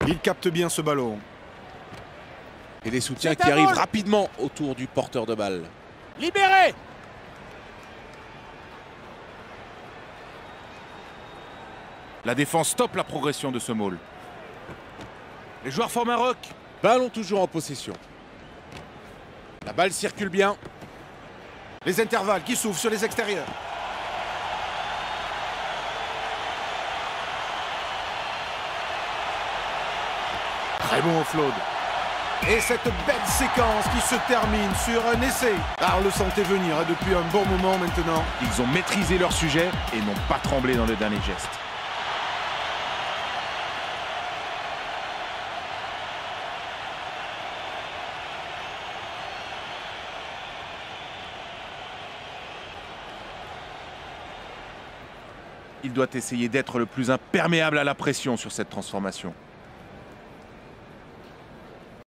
Il capte bien ce ballon. Et des soutiens qui arrivent rapidement autour du porteur de balle. Libéré. La défense stoppe la progression de ce maul. Les joueurs forment un roc. Ballon toujours en possession. La balle circule bien. Les intervalles qui s'ouvrent sur les extérieurs. Très bon offload. Et cette belle séquence qui se termine sur un essai. Ah, on le sentait venir depuis un bon moment maintenant. Ils ont maîtrisé leur sujet et n'ont pas tremblé dans le dernier geste. Il doit essayer d'être le plus imperméable à la pression sur cette transformation.